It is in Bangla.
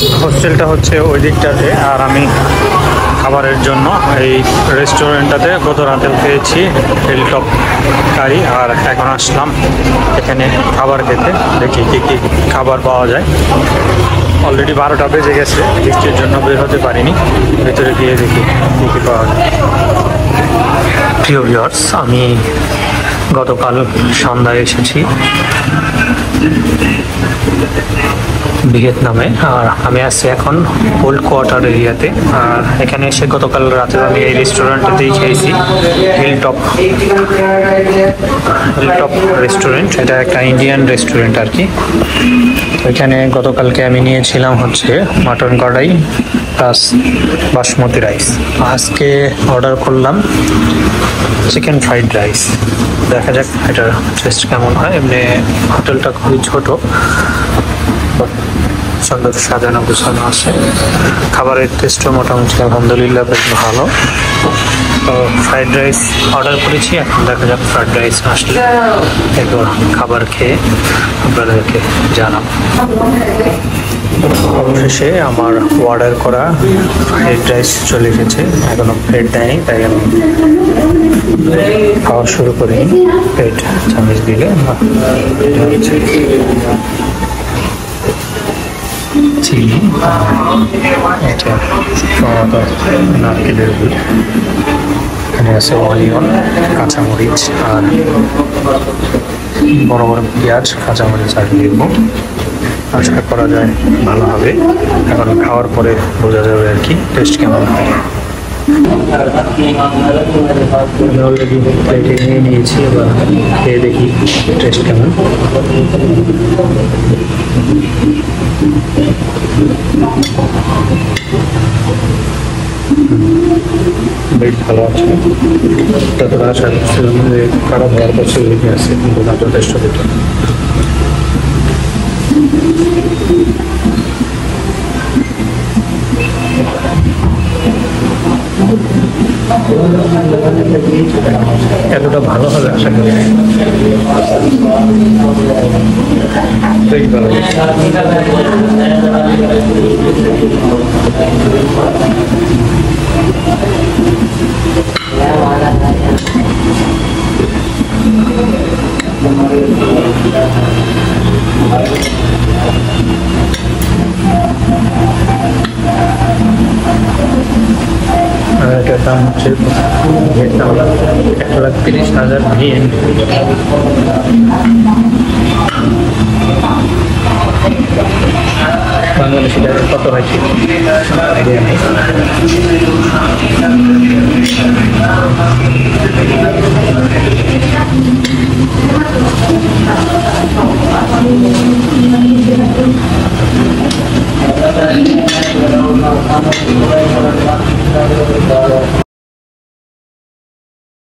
হোস্টেলটা হচ্ছে ওই দিকটাতে, আর আমি খাবারের জন্য এই রেস্টুরেন্টটাতে গত রাতেও খেয়েছি হিলটপ কারি, আর এখন আসলাম এখানে খাবার খেতে। দেখি কী কী খাবার পাওয়া যায়। অলরেডি 12টা বেজে গেছে, বৃষ্টির জন্য বের হতে পারিনি। ভেতরে গিয়ে দেখি কী কী পাওয়া যায়। প্রিয় ভিউয়ার্স, আমি গতকাল সন্ধ্যায় এসেছি ভিয়েতনামে, আর আমি আছি এখন ওল্ড কোয়ার্টার এরিয়াতে। আর এখানে এসে গতকাল রাতে আমি এই রেস্টুরেন্টটাতেই খেয়েছি, হিলটপ রেস্টুরেন্ট। এটা একটা ইন্ডিয়ান রেস্টুরেন্ট আর কি। এখানে গতকালকে আমি নিয়েছিলাম হচ্ছে mutton kadai plus basmati rice. আজকে অর্ডার করলাম চিকেন ফ্রাইড রাইস। দেখা যাক এটার টেস্ট কেমন হয়। এমনি হোটেলটা খুবই ছোট, সুন্দর সাজানো গোছানো আছে। খাবারের টেস্টও মোটামুটি আলহামদুলিল্লাহ বেশ ভালো। তো ফ্রাইড রাইস অর্ডার করেছি, এখন দেখা যাক ফ্রাইড রাইস আসলে একবার খাবার খেয়ে আপনাদেরকে জানাবো। অবশেষে আমার অর্ডার করা ফ্রাইড রাইস চলে এসেছে। এখনো প্লেট দেয়নি, তাই আমি খাওয়া শুরু করিনি। প্লেট চামিচ দিলে চিলি, এটা টমেটো, নারকেলের গুড়, এখানে আছে অনিয়ন, কাঁচামরিচ আর বড় বড় পেঁয়াজ, কাঁচামরিচ আর লেবু। আশা করা যায় ভালো হবে। এখন খাওয়ার পরে বোঝা যাবে আর কি টেস্ট কেমন হয়। অলরেডি প্লেটে নিয়ে নিয়েছি, এবার খেয়ে দেখি টেস্ট কেমন। বেশ ভালো আছে, ততটা আশা করছিলাম যে খারাপ হওয়ার পসিবিলিটি আছে, কিন্তু না, যথেষ্ট বেটার। এতটা ভালো হবে আশা করি। বেশ ভালো। এটার দাম হচ্ছে 1,30,000 ভিএন। বাংলাদেশি টাকা কত হয় ঠিক আইডিয়া নেই।